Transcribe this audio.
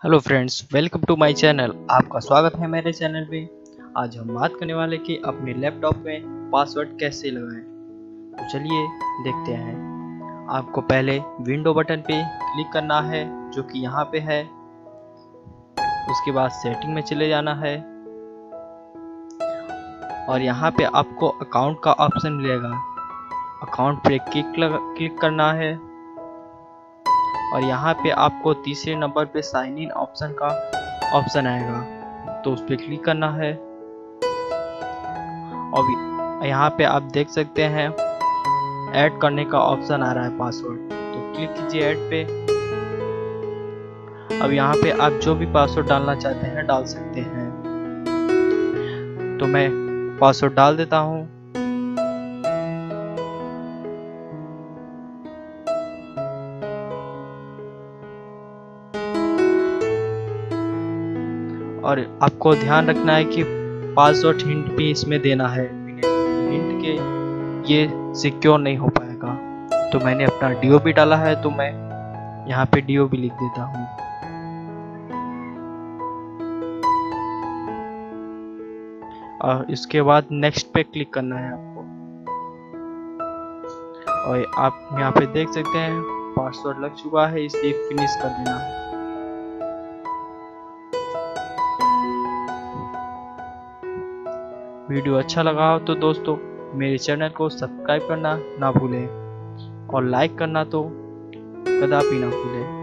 Hello friends, welcome to my channel. आपका स्वागत है मेरे चैनल पे। आज हम बात करने वाले कि अपने लैपटॉप में पासवर्ड कैसे लगाएं। तो चलिए देखते हैं। आपको पहले विंडो बटन पे क्लिक करना है जो कि यहाँ पे है। उसके बाद सेटिंग में चले जाना है और यहाँ पे आपको अकाउंट का ऑप्शन मिलेगा। अकाउंट पे क्लिक करना है और यहाँ पे आपको तीसरे नंबर पे साइन इन ऑप्शन का ऑप्शन आएगा, तो उस पर क्लिक करना है। और यहाँ पे आप देख सकते हैं ऐड करने का ऑप्शन आ रहा है पासवर्ड, तो क्लिक कीजिए ऐड पे। अब यहाँ पे आप जो भी पासवर्ड डालना चाहते हैं डाल सकते हैं, तो मैं पासवर्ड डाल देता हूँ। और आपको ध्यान रखना है कि पासवर्ड हिंट भी इसमें देना है। हिंट के ये सिक्योर नहीं हो पाएगा। तो मैंने अपना डीओ भी डाला है, तो मैं यहाँ पे डीओ भी लिख देता हूँ। और इसके बाद नेक्स्ट पे क्लिक करना है आपको। और आप यहाँ पे देख सकते हैं पासवर्ड लग चुका है, इसलिए फिनिश कर देना है। वीडियो अच्छा लगा हो तो दोस्तों मेरे चैनल को सब्सक्राइब करना ना भूलें और लाइक करना तो कदापि ना भूलें।